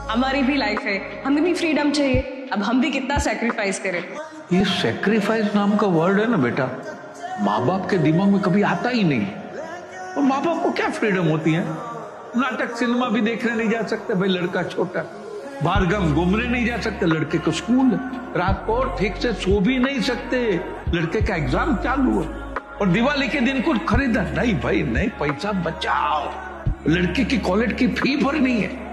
हमारी भी लाइफ है, हमें भी फ्रीडम चाहिए। अब हम भी कितना सेक्रीफाइस करें। ये सेक्रीफाइस नाम का वर्ड है ना बेटा, माँ बाप के दिमाग में कभी आता ही नहीं। और माँ बाप को क्या फ्रीडम होती है? नाटक सिनेमा भी देखने नहीं जा सकते भाई, लड़का छोटा। बाहर गम घूमने नहीं जा सकते, लड़के को स्कूल। रात को ठीक से सो भी नहीं सकते, लड़के का एग्जाम चालू है। और दिवाली के दिन कुछ खरीदा नहीं भाई, नहीं, पैसा बचाओ, लड़के की कॉलेज की फी भरनी है।